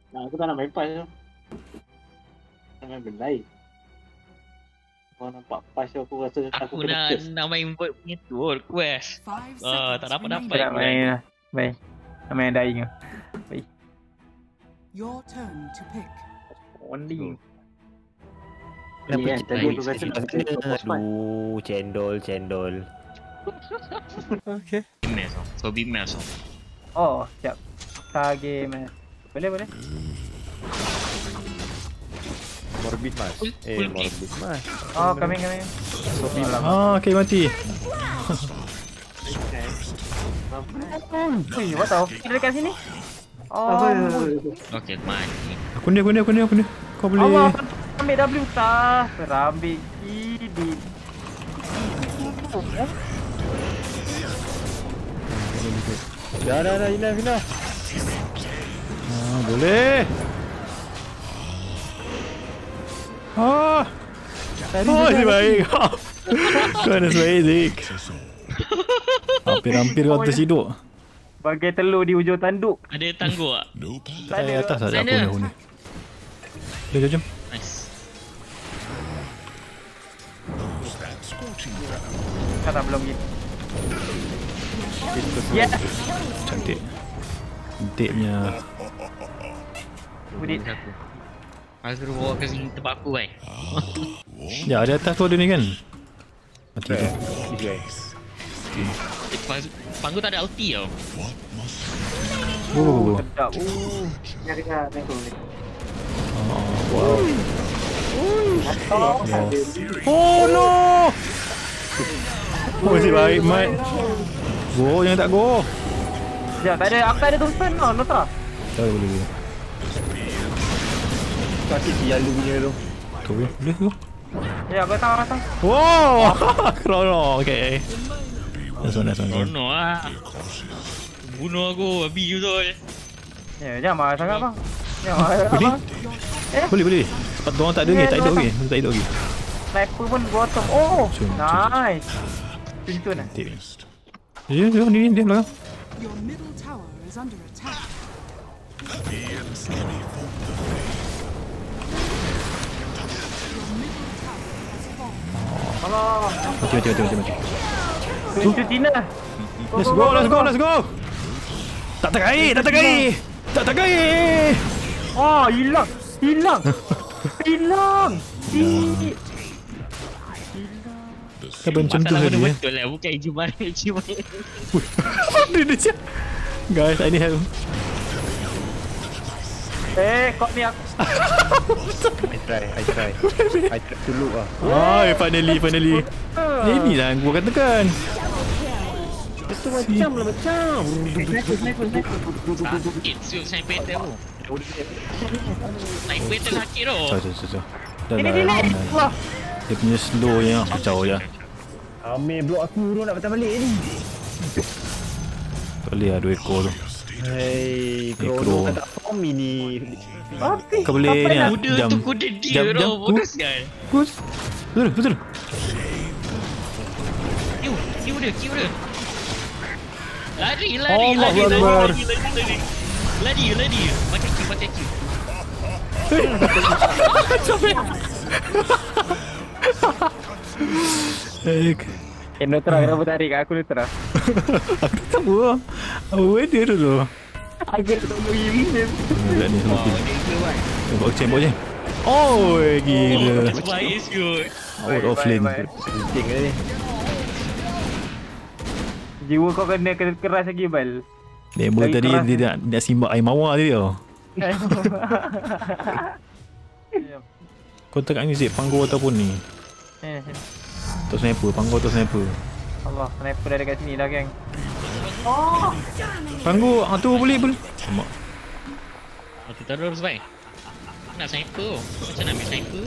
Nah, aku tak nak main pas tu. Nak main benda lain. Kalau nampak pas tu aku rasa aku Aku kena nak curse. main buat punya tu quest. Tak dapat-dapat. Tak main lah. Baik. Nak main dying lah. Your turn to pick. Only. Ni kan, tadi aku kata nak curse pas. Aduh, cendol. Okay. Bimas oh. So bimas oh. Oh, siap. Game. Boleh. Morbid mas. Morbid mas. Oh, coming. Okay, mati. Wih, what tau? Kita dekat sini. Oh, Okay, mati. Aku ni. Kau boleh. Allah, ambil W tak. Ambil ini. Dah, enough. Boleh. Si baik. Kau ada baik, Zik. Hampir kau tersiduk. Bagai telur di hujung tanduk. Ada tangguh tak? Tak ada. Atas ada Sana. aku ni. Jom. Nice. Kata belum gitu. Ya. Cantik. Cantik punya. Udit. Aku. Aku suruh bawa ke sini tempat aku kan. Ya, ada atas tu ada ni kan. Mati tu. This guy. Panggu tak ada ulti tau. Oh. Sedap. Ni ada tu ni. Wow. Oh, Oh no. Si baik, Mat. Go, jangan tak go. Sekejap, tak ada. Aku tak ada tombstone tau, Nota. Tak boleh. Kasih si Yalu punya tu. Tu boleh go. Ya, aku datang. Wow. Krono. Okay. Nice one. Rono lah. Bunuh aku, babi betul. Ya, jangan marah sangat bang. Jangan marah sangat Boleh? bang. Boleh. Sebab diorang tak ada lagi. Tak hidup lagi. Sniper pun bottom. Oh, Cun. nice. Cun lah. Cantik. Ya, ni dia belakang. Your middle tower is under attack. Allah. Mati. Cun Tina. Let's go. Tak terkait. Oh, hilang. Apa macam tu Masalah tadi benda betul lah. Bukan Ijuman. Dia je. Guys, I need help. Kau ni aku. I try to look lah. Finally. Ini lah gua katakan. Itu macam lah macam. Sakit siut sniper tu. Sniper tu sakit tu. Sorry. Dah Ini. lah. Wah. Dia punya slow yang kacau je. Amir blok aku tu nak patah balik ni. Tak boleh lah 2 ekor tu. Hei, Crow. Krono kan tak form ini. Kau boleh ni lah. Kuda tu kuda dia tu. Bodoh sekali. Betul. Kiu dia. Lari. Allah Akbar. Lari. Pakai Q. Nutra kenapa tarik aku Nutra? Aku tak tahu. Apa dia dulu? Aku tak tahu ini. Budak ni sama pin. Bawa je. Oh, gila. Baik siut. Out of lane. Penting ni. Jiwa kau kena keras lagi Bal. Demo Lagi tadi keras. dia nak simbak air mawar dia. Kau tekan ni Zik, panggo ataupun ni. Atau sniper, panggo atau sniper. Allah, sniper dah dekat sini dah geng. Panggo, tu boleh. Mak. Aku terus baik. Nak sniper. Macam nak ambil sniper.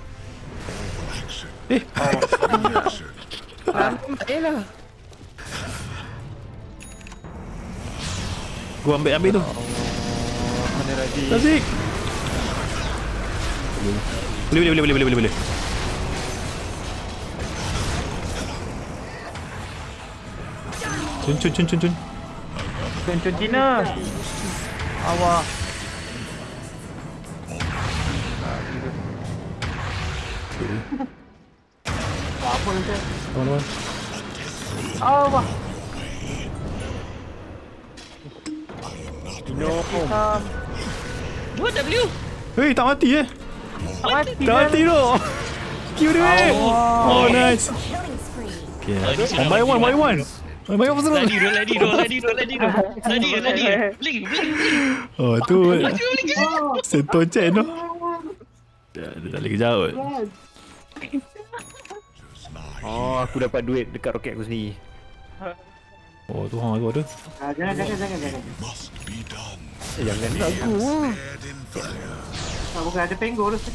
Gua ambil tu. Mana lagi? Tazik. Boleh. Cun. Cun Cina. Awak. Apa nanti? Teman-teman. Allah. No. Buat W. Hei, tak mati eh. Mati. Tak mati tu. Kill dia eh. Oh, nice. Okay. One by one, one by one. One by one pasal. Ladi roll. Blink. Oh, tu. Senton Chen tu. Dia tak boleh kejar kot. Oh, aku dapat duit dekat roket aku sendiri. Oh, tu hang tu ada. Jangan. Jangan aku. Bukan ada penggol tu.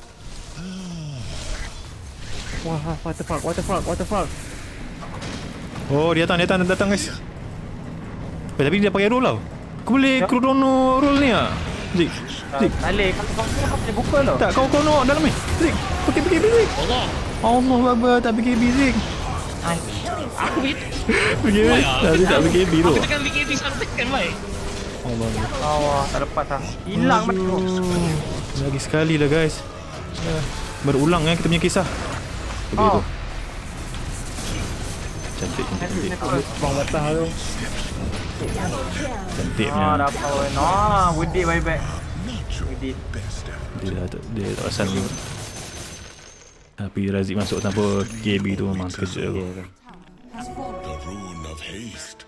Wah, what the fuck? Oh, dia datang guys. Tapi dia pakai roll tau. Aku boleh chrono roll ni ah. Zik. Balik. Kau boleh buka tau. Tak, kau chrono dalam ni. Zik. Pakai Zik. Allah Akbar, tak pakai Zik. Aku hit. Pakai tapi tak pakai biru. Aku tekan BKB sampai kan baik. Allah. Allah, tak lepas dah. Hilang macam tu. Lagi sekali lah guys. Berulang kita punya kisah. Begitu. Cantik. Bang batah tu. Cantiknya. Dapat. Widit baik. Widit. Dia tak pasal ni. Tapi Razik masuk tanpa KB tu memang terkejut aku. Has fallen. The rune of haste.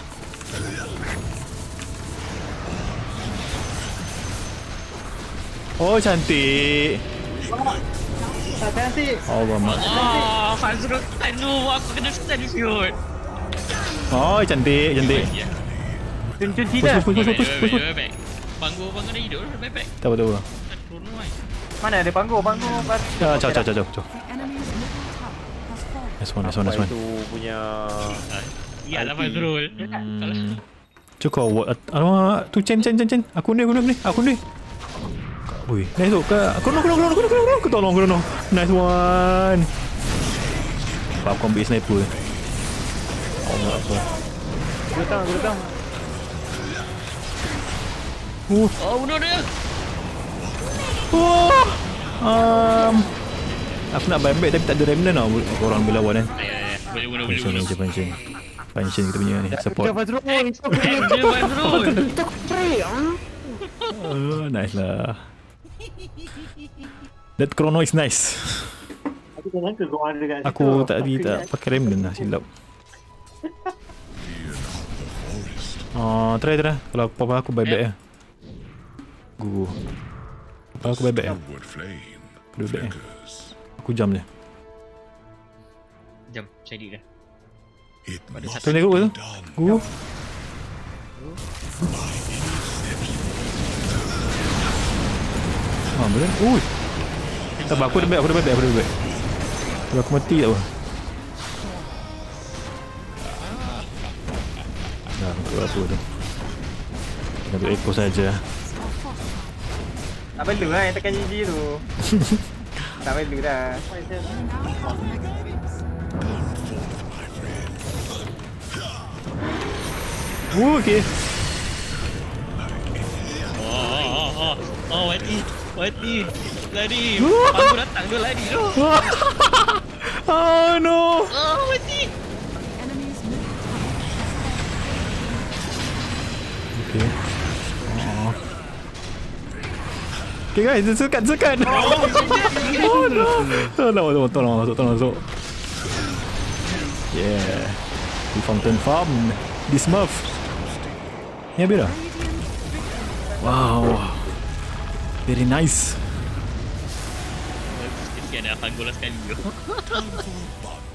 Oh, cantik. Cantik. Allah mak. Fazrul. Aduh, aku kena stand shoot. Oh, cantik. Cun cina. Push. Baik. Banggu dah hidup. Baik. Tak apa. Turun mai. Mana ada panggung. Ciao. The enemy's middle tower has fallen. Nice one. Itu punya Iyalah Fazrul. Cukup. Alamak, tu Chen. Aku ni. Ui, nice tu. Kono. Tolong. Nice one. Aku ambil sniper. Allah Akbar. Gurutang. Oh, bunuh dia. Aku nak buyback tapi tak ada remnant tau. Korang bila lawan kan. Ya. Boleh. Punch kita punya ni. Support. Fazrul. Dia Fazrul. Nice lah. That chrono is nice. Aku tak sangka kau ada kat situ. Aku tak pakai remnant lah, silap. Try. Kalau apa-apa aku buyback lah. Aku buyback lah. Wood flame. Buyback lah. Aku jam je. Jom, cari dah. It must Kau tengok tu? done. Boleh? Ui. Tak apa, aku dah buyback. Kalau aku mati tak apa. Dah, untuk apa tu. Untuk echo saja. Tak perlu lah yang tekan GG tu. Tak perlu dah. Okay. Oh, Wati. Lari. Aku datang tu lari tu. Oh no. Oh, Wati. Enemy's middle tower. Okay. Okay guys, sekat. Oh no. Tolong masuk. Yeah. The fountain farm. This Smurf. Ni habis dah? Wow. Very nice. Sikit ada Fazrul sekali tu.